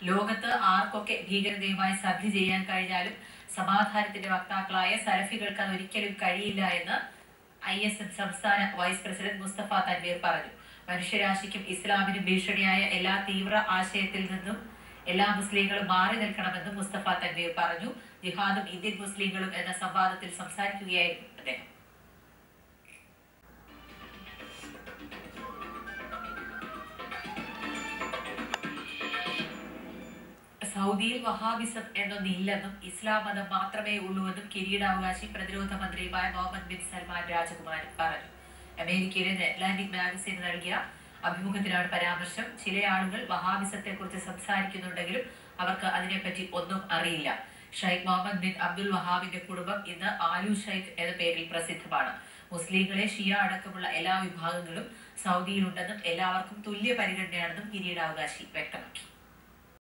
ലോകത്ത് ആർക്കൊക്കെ ഭീകരതയുമായി സന്ധി ചെയ്യാൻ കഴിഞ്ഞാലും സമാധാനത്തിന്റെ വക്താക്കളായ സലഫികൾക്ക് അതൊരിക്കലും കഴിയില്ല എന്ന് ISN സംസ്ഥാന വൈസ് പ്രസിഡന്റ് മുസ്തഫ തൻവീർ പറഞ്ഞു. മനുഷ്യരാശിക്കും ഇസ്ലാമിനും ഭീഷണിയായ എല്ലാ തീവ്ര ആശയത്തിൽ നിന്നും എല്ലാ മുസ്ലിങ്ങളും മാറി നിൽക്കണമെന്നും മുസ്തഫ തൻവീർ പറഞ്ഞു. ജിഹാദും ഇന്ത്യൻ മുസ്ലിങ്ങളും എന്ന സംവാദത്തിൽ സംസാരിക്കുകയായിരുന്നു അദ്ദേഹം. സൗദിയിൽ വഹാബിസം എന്നൊന്നില്ലെന്നും ഇസ്ലാം മതം മാത്രമേ ഉള്ളൂവെന്നും കിരീടാവകാശി പ്രതിരോധ മന്ത്രിയുമായ മുഹമ്മദ് ബിൻ സൽമാൻ രാജകുമാരൻ പറഞ്ഞു. അമേരിക്കയിലെ അറ്റ്ലാന്റിക് മാഗസിന് നൽകിയ അഭിമുഖത്തിലാണ് പരാമർശം. ചില ആളുകൾ വഹാബിസത്തെക്കുറിച്ച് സംസാരിക്കുന്നുണ്ടെങ്കിലും അവർക്ക് അതിനെപ്പറ്റി ഒന്നും അറിയില്ല. ഷെയ്ഖ് മുഹമ്മദ് ബിൻ അബ്ദുൽ വഹാബിന്റെ കുടുംബം ഇന്ന് ആലു ഷെയ്ഖ് എന്ന പേരിൽ പ്രസിദ്ധമാണ്. മുസ്ലിങ്ങളെ ഷിയ അടക്കമുള്ള എല്ലാ വിഭാഗങ്ങളും സൗദിയിലുണ്ടെന്നും എല്ലാവർക്കും തുല്യ പരിഗണനയാണെന്നും കിരീടാവകാശി വ്യക്തമാക്കി.